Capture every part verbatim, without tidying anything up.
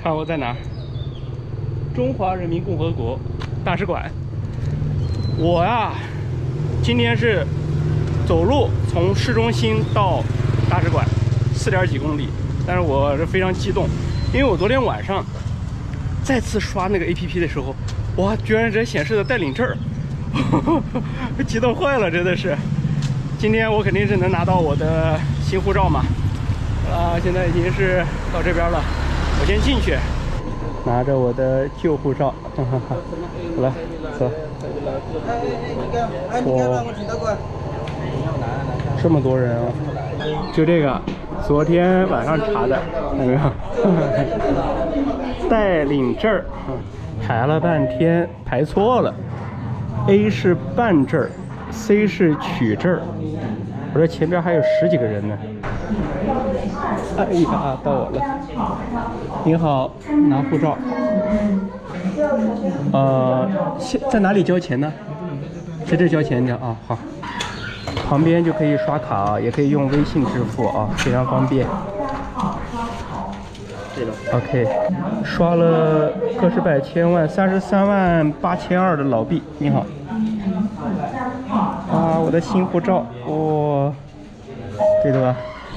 看我在哪？中华人民共和国大使馆。我呀，今天是走路从市中心到大使馆，四点几公里。但是我是非常激动，因为我昨天晚上再次刷那个 A P P 的时候，哇，居然这显示的带领证儿，激动坏了，真的是。今天我肯定是能拿到我的新护照嘛。啊，现在已经是到这边了，我先进去，拿着我的旧护照，哈哈哈。来，走。哇，这么多人啊！就这个，昨天晚上查的，有没有？带领证儿，排了半天，排错了。A 是办证儿 ，C 是取证儿。我这前边还有十几个人呢。哎呀，到我了。您好，拿护照。呃，现在哪里交钱呢？在这交钱的啊，好。旁边就可以刷卡啊，也可以用微信支付啊，非常方便。OK， 刷了个十百千万三十三万八千二的老币。你好。啊，我的新护照，哇、哦，这个吧。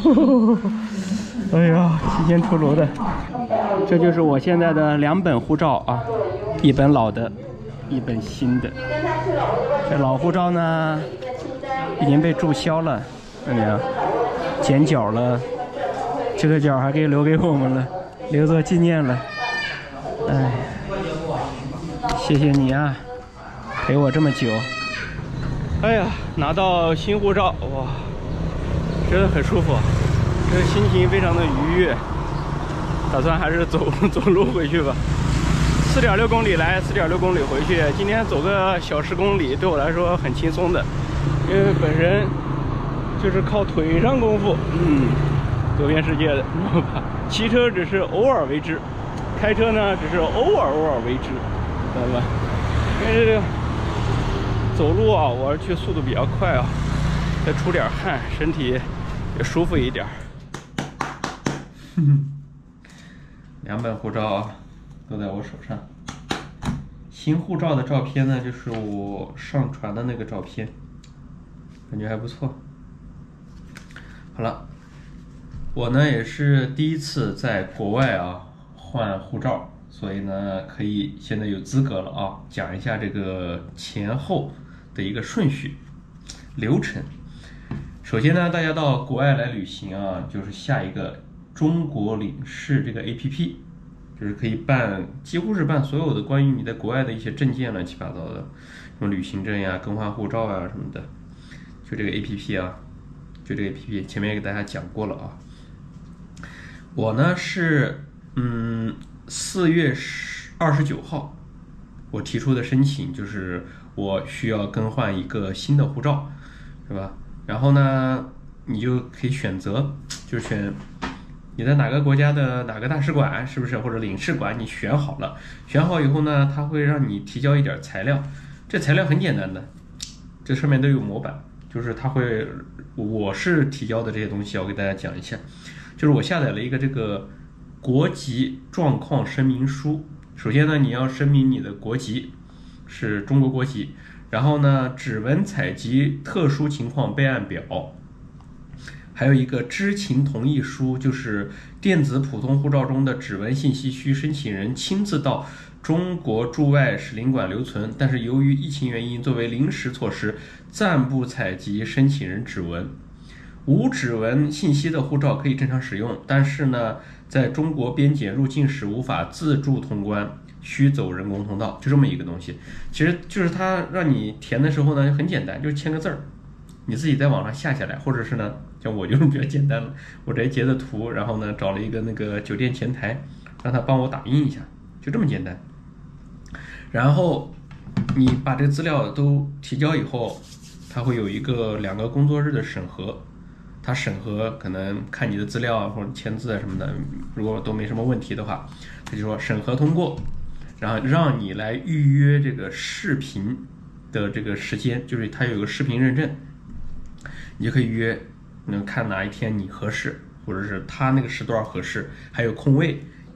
哎呀，提前出炉的。这就是我现在的两本护照啊，一本老的，一本新的。这老护照呢，已经被注销了，看见没有？剪角了，这个角还可以留给我们了，留作纪念了。哎，谢谢你啊，陪我这么久。哎呀，拿到新护照，哇，真的很舒服，这心情非常的愉悦。打算还是走走路回去吧，四点六公里来，四点六公里回去。今天走个小十公里，对我来说很轻松的，因为本身就是靠腿上功夫，嗯，走遍世界的，知道吧？骑车只是偶尔为之，开车呢只是偶尔偶尔为之，知道吧？因为这个走路啊，我去速度比较快啊，再出点汗，身体也舒服一点。哼哼。两本护照啊，都在我手上。新护照的照片呢，就是我上传的那个照片，感觉还不错。好了，我呢也是第一次在国外啊换护照，所以呢可以现在有资格了啊，讲一下这个前后的一个顺序流程。首先呢，大家到国外来旅行啊，就是下一个中国领事这个 A P P， 就是可以办，几乎是办所有的关于你在国外的一些证件乱七八糟的，什么旅行证呀、更换护照啊什么的，就这个 A P P 啊，就这个 A P P 前面也给大家讲过了啊。我呢是嗯四月二十九号，我提出的申请就是我需要更换一个新的护照，是吧？然后呢，你就可以选择，就是选你在哪个国家的哪个大使馆，是不是？或者领事馆，你选好了，选好以后呢，它会让你提交一点材料。这材料很简单的，这上面都有模板，就是它会，我是提交的这些东西，我给大家讲一下。就是我下载了一个这个国籍状况声明书。首先呢，你要声明你的国籍是中国国籍。然后呢，指纹采集特殊情况备案表，还有一个知情同意书，就是电子普通护照中的指纹信息需申请人亲自到中国驻外使领馆留存，但是由于疫情原因，作为临时措施，暂不采集申请人指纹。无指纹信息的护照可以正常使用，但是呢，在中国边检入境时无法自助通关。需走人工通道，就这么一个东西。其实就是它让你填的时候呢，很简单，就是签个字儿，你自己在网上下下来，或者是呢，像我就是比较简单了，我直接截的图，然后呢找了一个那个酒店前台，让他帮我打印一下，就这么简单。然后你把这个资料都提交以后，它会有一个两个工作日的审核。他审核可能看你的资料啊或者签字啊什么的，如果都没什么问题的话，他就说审核通过。然后让你来预约这个视频的这个时间，就是它有个视频认证，你就可以约，能看哪一天你合适，或者是他那个时段合适，还有空位，你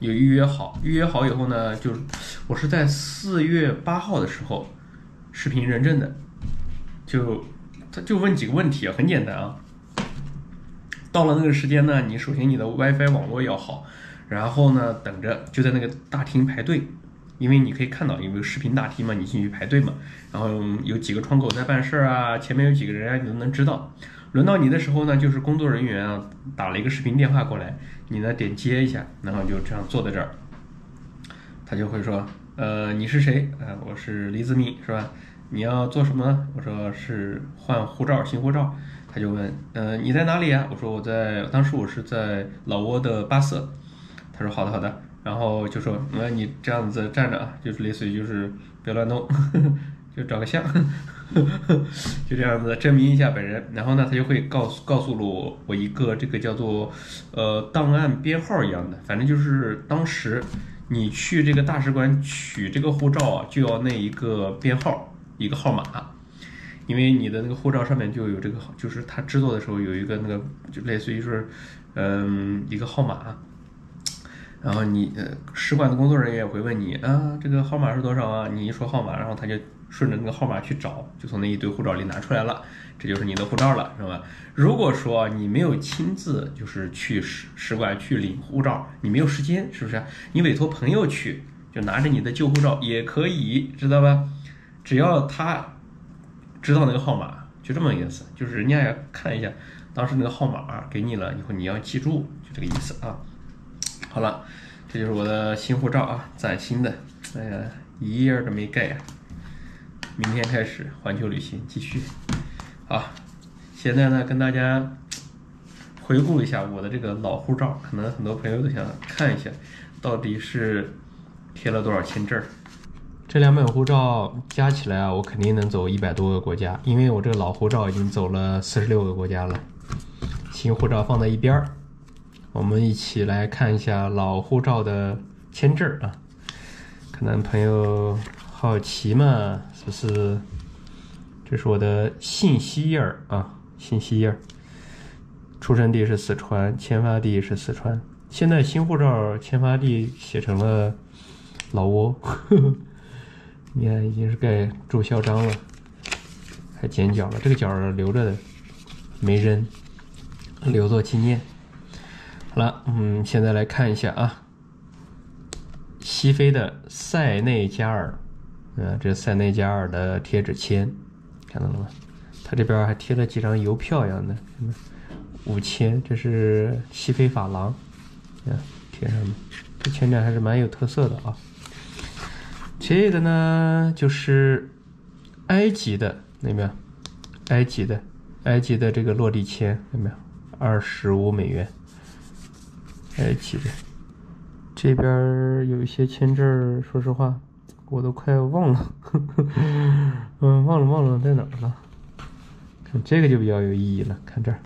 有预约好，预约好以后呢，就我是在四月八号的时候视频认证的，就他就问几个问题啊，很简单啊。到了那个时间呢，你首先你的 WiFi 网络要好，然后呢等着就在那个大厅排队，因为你可以看到有没有视频大厅嘛，你进去排队嘛，然后有几个窗口在办事啊，前面有几个人啊，你都能知道。轮到你的时候呢，就是工作人员啊打了一个视频电话过来，你呢点接一下，然后就这样坐在这儿，他就会说，呃，你是谁？呃，我是李子敏，是吧？你要做什么呢？我说是换护照，新护照。他就问，呃，你在哪里呀？我说我在，当时我是在老挝的巴色。他说好的好的，然后就说，那你这样子站着啊，就是类似于就是别乱动，就照个相，就这样子证明一下本人。然后呢，他就会告诉告诉了我我一个这个叫做呃档案编号一样的，反正就是当时你去这个大使馆取这个护照啊，就要那一个编号一个号码。因为你的那个护照上面就有这个，就是他制作的时候有一个那个，就类似于是，嗯，一个号码。然后你呃，使馆的工作人员也会问你啊，这个号码是多少啊？你一说号码，然后他就顺着那个号码去找，就从那一堆护照里拿出来了，这就是你的护照了，是吧？如果说你没有亲自就是去使使馆去领护照，你没有时间，是不是？你委托朋友去，就拿着你的旧护照也可以，知道吧？只要他知道那个号码，就这么意思，就是人家要看一下当时那个号码给你了以后，你要记住，就这个意思啊。好了，这就是我的新护照啊，崭新的，哎呀，一页都没盖呀。明天开始环球旅行继续。好，现在呢跟大家回顾一下我的这个老护照，可能很多朋友都想看一下，到底是贴了多少签证。这两本护照加起来啊，我肯定能走一百多个国家，因为我这个老护照已经走了四十六个国家了。新护照放在一边儿，我们一起来看一下老护照的签证啊。可能朋友好奇嘛，是不是？这是我的信息页儿啊，信息页儿。出生地是四川，签发地是四川。现在新护照签发地写成了老挝。呵呵，你看已经是盖注销章了，还剪角了，这个角留着的，没扔，留作纪念。好了，嗯，现在来看一下啊，西非的塞内加尔，啊，这是塞内加尔的贴纸签，看到了吗？它这边还贴了几张邮票一样的，五千，这是西非法郎，啊，贴上面，这签证还是蛮有特色的啊。这个呢，就是埃及的，有没有？埃及的，埃及的这个落地签，有没有？二十五美元。埃及的，这边有一些签证，说实话，我都快忘了，嗯，忘了忘了在哪儿了。看这个就比较有意义了，看这儿，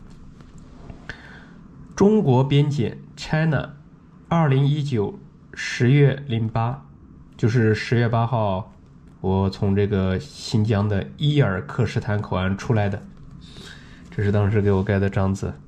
中国边检 China， 二零一九十月零八。就是十月八号，我从这个新疆的伊尔克什坦口岸出来的，这是当时给我盖的章子。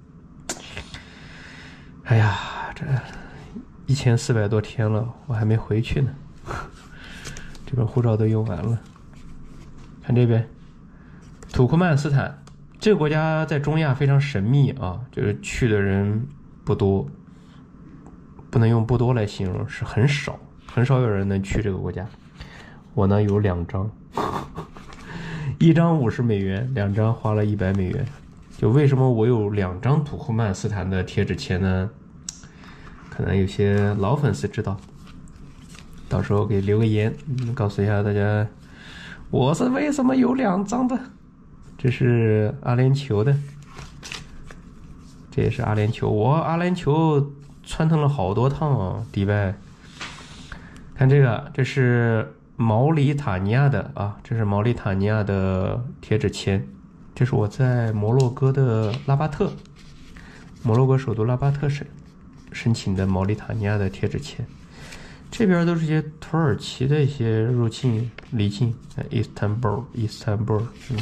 哎呀，这一千四百多天了，我还没回去呢，这本护照都用完了。看这边，土库曼斯坦这个国家在中亚非常神秘啊，就是去的人不多，不能用不多来形容，是很少。很少有人能去这个国家，我呢有两张，一张五十美元，两张花了一百美元。就为什么我有两张土库曼斯坦的贴纸签呢？可能有些老粉丝知道，到时候给留个言，嗯，告诉一下大家，我是为什么有两张的。这是阿联酋的，这也是阿联酋，我阿联酋窜腾了好多趟啊，迪拜。看这个，这是毛里塔尼亚的啊，这是毛里塔尼亚的贴纸签，这是我在摩洛哥的拉巴特，摩洛哥首都拉巴特省申请的毛里塔尼亚的贴纸签。这边都是些土耳其的一些入境离境，伊斯坦布尔，伊斯坦布尔。嗯，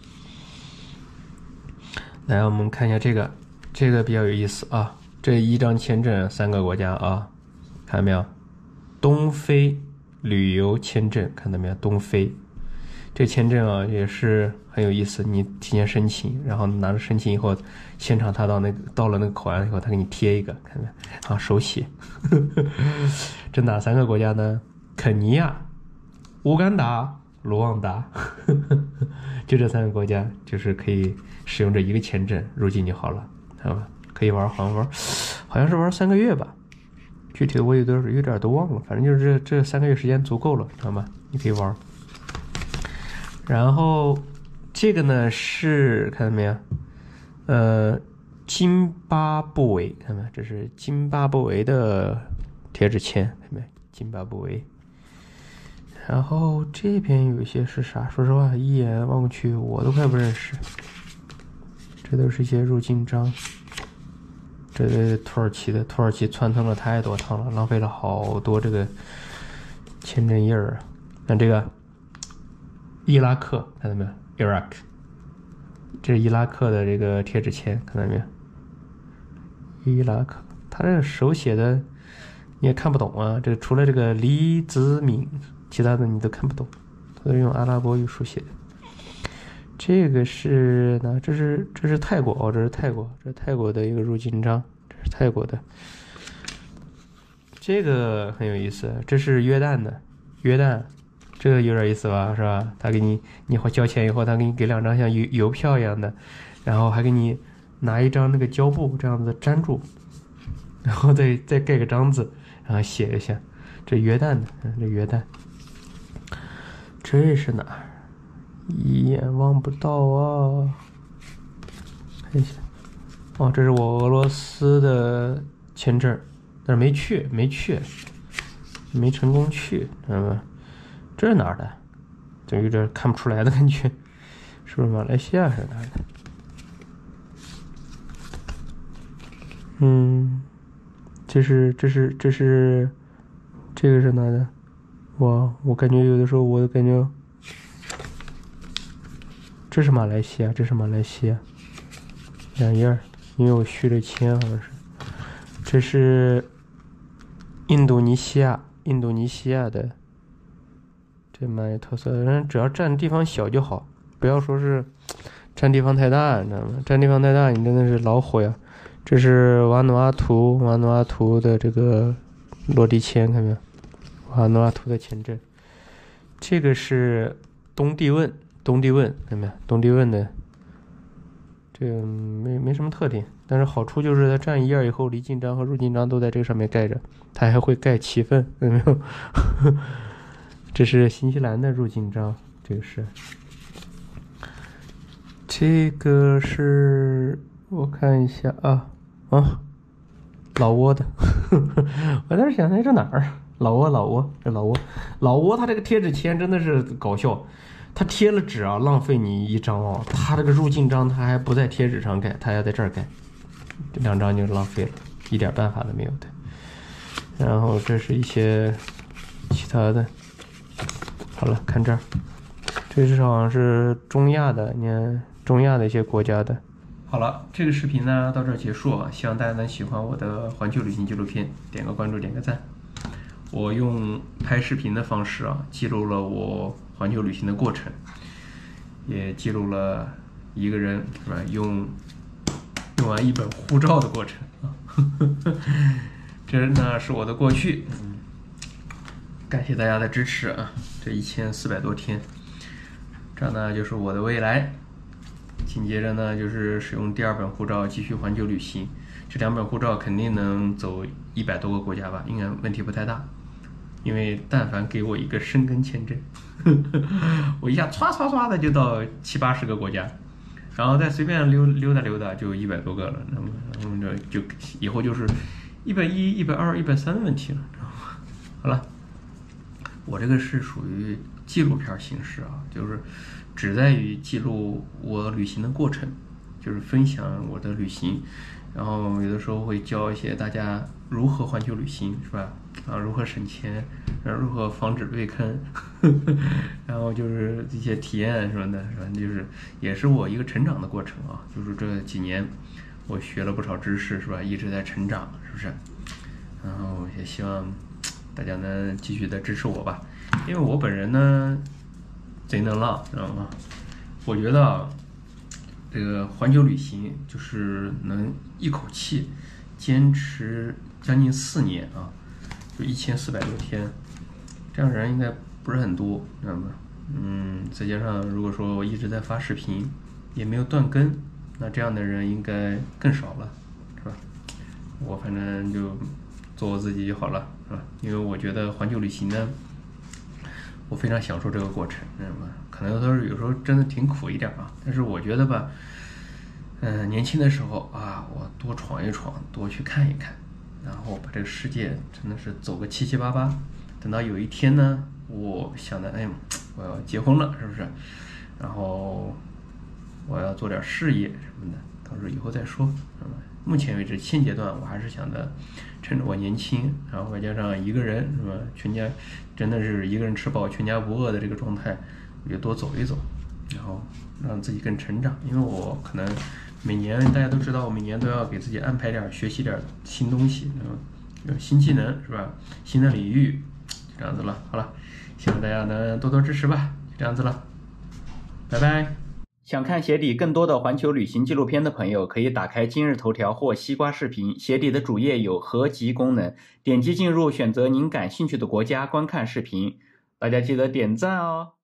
来，我们看一下这个，这个比较有意思啊，这一张签证三个国家啊。 看到没有？东非旅游签证，看到没有？东非这签证啊也是很有意思，你提前申请，然后拿着申请以后，现场他到那个到了那个口岸以后，他给你贴一个，看到没有？啊，手写。这哪三个国家呢？肯尼亚、乌干达、卢旺达，就这三个国家，就是可以使用这一个签证入境就好了，好吧？可以玩，好像玩，好像是玩三个月吧，具体的我有点有点都忘了，反正就是这这三个月时间足够了，知道吗？你可以玩。然后这个呢是看到没有？呃，津巴布韦，看到没有？这是津巴布韦的贴纸签，看到没有？津巴布韦。然后这边有一些是啥？说实话，一眼望过去我都快不认识。这都是一些入境章。这个土耳其的，土耳其窜腾了太多趟了，浪费了好多这个签证印儿啊。那这个伊拉克看到没有 ？Iraq， 这是伊拉克的这个贴纸签，看到没有？伊拉克，他这个手写的你也看不懂啊。这个除了这个李子敏。其他的你都看不懂，都是用阿拉伯语书写的。这个是哪？这是这是泰国哦，这是泰国，这是泰国的一个入境章，这是泰国的。这个很有意思，这是约旦的，约旦，这个有点意思吧，是吧？他给你你交钱以后，他给你给两张像邮邮票一样的，然后还给你拿一张那个胶布这样子粘住，然后再再盖个章子，然后写一下。这约旦的，嗯，这约旦。这是哪儿？一眼望不到啊！看一下，哦，这是我俄罗斯的签证，但是没去，没去，没成功去，知道吗？这是哪儿的？就有点看不出来的感觉，是不是马来西亚是哪儿的？嗯，这是这是这是这个是哪的？哇，我感觉有的时候我感觉这是马来西亚，这是马来西亚两页，因为我续了签，好像是。这是印度尼西亚，印度尼西亚的，这蛮有特色的。人只要占地方小就好，不要说是占地方太大，你知道吗？占地方太大，你真的是老火呀。这是瓦努阿图，瓦努阿图的这个落地签，看没有？瓦努阿图的签证。这个是东帝汶，东帝汶，看没有？东帝汶的，这个没没什么特点，但是好处就是它占一页以后，离境章和入境章都在这个上面盖着，它还会盖七份，有没有？这是新西兰的入境章，这个是，这个是我看一下啊啊，老挝的，我在这想，哎，这哪儿？老挝，老挝，这老挝，老挝，它这个贴纸签真的是搞笑，它贴了纸啊，浪费你一张哦。它这个入境章，它还不在贴纸上盖，它要在这儿盖，这两张就浪费了，一点办法都没有的。然后这是一些其他的，好了，看这儿，这是好像是中亚的，你看中亚的一些国家的。好了，这个视频呢到这儿结束啊，希望大家能喜欢我的环球旅行纪录片，点个关注，点个赞。我用拍视频的方式啊，记录了我环球旅行的过程，也记录了一个人是吧用用完一本护照的过程啊。这呢是我的过去，嗯，感谢大家的支持啊，这一千四百多天。这呢就是我的未来，紧接着呢就是使用第二本护照继续环球旅行。这两本护照肯定能走一百多个国家吧，应该问题不太大。因为但凡给我一个申根签证，我一下唰唰唰的就到七八十个国家，然后再随便溜溜达溜达就一百多个了。那么，然后这就以后就是一百一、一百二、一百三的问题了，知道吗？好了，我这个是属于纪录片形式啊，就是只在于记录我旅行的过程，就是分享我的旅行，然后有的时候会教一些大家如何环球旅行，是吧？啊，如何省钱，然后如何防止被坑，然后就是这些体验什么的，反正就是也是我一个成长的过程啊。就是这几年我学了不少知识，是吧？一直在成长，是不是？ 然后也希望大家能继续的支持我吧，因为我本人呢贼能浪，知道吗？我觉得啊，这个环球旅行就是能一口气坚持将近四年啊，就一千四百多天，这样人应该不是很多，知道吗？嗯，再加上如果说我一直在发视频，也没有断更，那这样的人应该更少了，是吧？我反正就做我自己就好了，是吧？因为我觉得环球旅行呢，我非常享受这个过程，知道吗？可能都是有时候真的挺苦一点啊，但是我觉得吧，嗯、呃，年轻的时候啊，我多闯一闯，多去看一看，然后把这个世界真的是走个七七八八。等到有一天呢，我想的，哎，我要结婚了，是不是？然后我要做点事业什么的，到时候以后再说，是吧？目前为止，现阶段我还是想的，趁着我年轻，然后外加上一个人，是吧？全家真的是一个人吃饱全家不饿的这个状态，我就多走一走，然后让自己更成长。因为我可能每年大家都知道，我每年都要给自己安排点学习点新东西，有新技能，是吧？新的领域，就这样子了。好了，希望大家能多多支持吧，就这样子了，拜拜。想看鞋底更多的环球旅行纪录片的朋友，可以打开今日头条或西瓜视频，鞋底的主页有合集功能，点击进入，选择您感兴趣的国家观看视频。大家记得点赞哦。